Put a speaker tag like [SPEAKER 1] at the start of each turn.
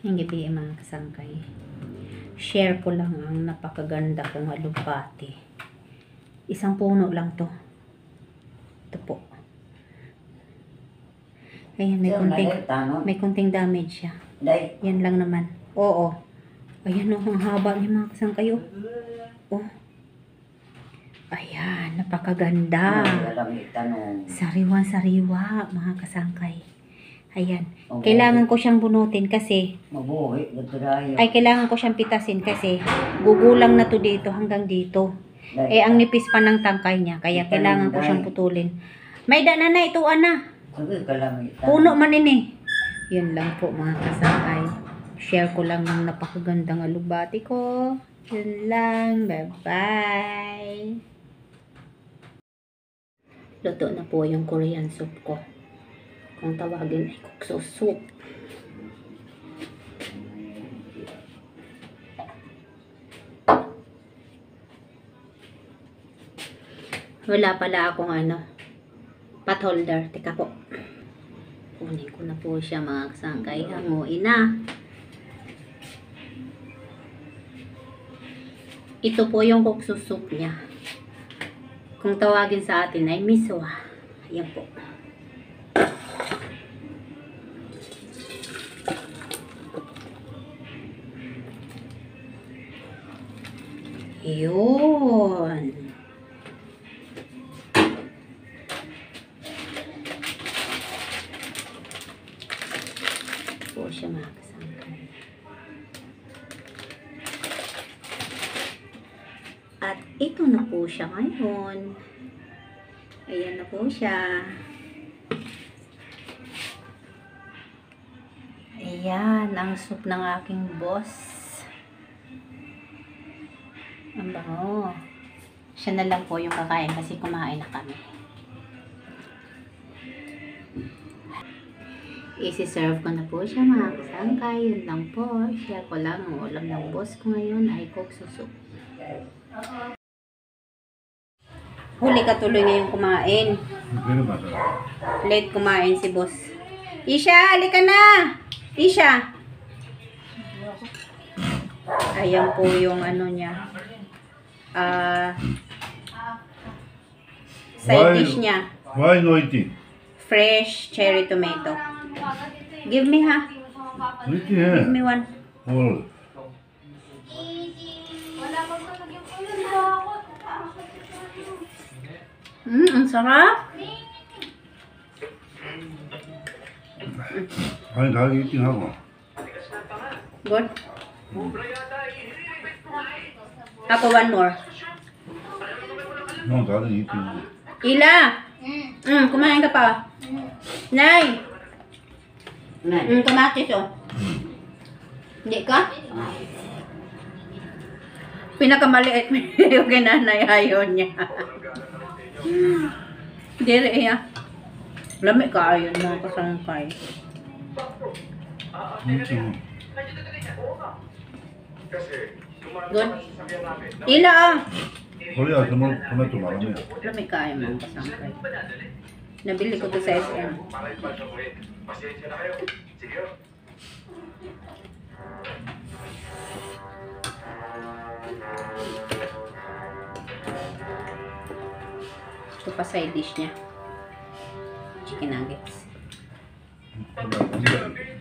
[SPEAKER 1] Yung gabi mga kasangkay. Share ko lang ang napakaganda kong alugbati. Isang puno lang to. Ito po. Ayan, may kunting damage siya. Yan lang naman. Oo. Ayan o, ang haba niya mga kasangkay. Oh. Ayan, napakaganda. Sariwan-sariwa mga kasangkay. Ayan. Kailangan ko siyang bunutin kasi kailangan ko siyang pitasin kasi gugulang na to dito hanggang dito. Eh, ang nipis pa ng tangkay niya. Kaya kailangan ko siyang putulin. May dana na ito, ana. Puno man ini. Yun lang po mga kasangkay. Share ko lang ng napakagandang alugbati ko. Yun lang. Bye-bye. Luto na po yung Korean soup ko. Kung tawagin ay kukso soup. Wala pala akong pot holder. Teka po. Kunin ko na po siya mga kasangkay. Hanguin na. Ito po yung kukso soup niya. Kung tawagin sa atin ay miswa. Ayan po. Yun. Po siya mga kasangkay. At ito na po siya ngayon. Ayan na po siya. Ayan, ang soup ng aking boss. Ang bango. Siya na lang po yung kakain kasi kumain na kami. Isi-serve ko na po siya mga kasangkay. Yun lang po. Share ko lang ang ulam ng boss ko ngayon ay kukso soup. Huli ka tuloy ngayong kumain. Late kumain si boss. Isha, halika na! Isha! Ayan po yung niya. Side dish niya.
[SPEAKER 2] Why no eating?
[SPEAKER 1] Fresh cherry tomato. Give me ha. Give me one.
[SPEAKER 2] All.
[SPEAKER 1] Ang sarap.
[SPEAKER 2] 아니 다 eating 하고.
[SPEAKER 1] Good. Ako one more.
[SPEAKER 2] No, 다들 eating.
[SPEAKER 1] Ila! Kumain ka pa. Nay! Kamatis Hindi ka? Pinakamaliit yung kinanay ayaw niya. Dere iya. Lamig ka ayun mga kasangkay. Good. Ila
[SPEAKER 2] Korea tomato marami.
[SPEAKER 1] Lamig ka ayun mga kasangkay. Nabili ko to sa SM. Ito pa side dish niya. Chicken nuggets.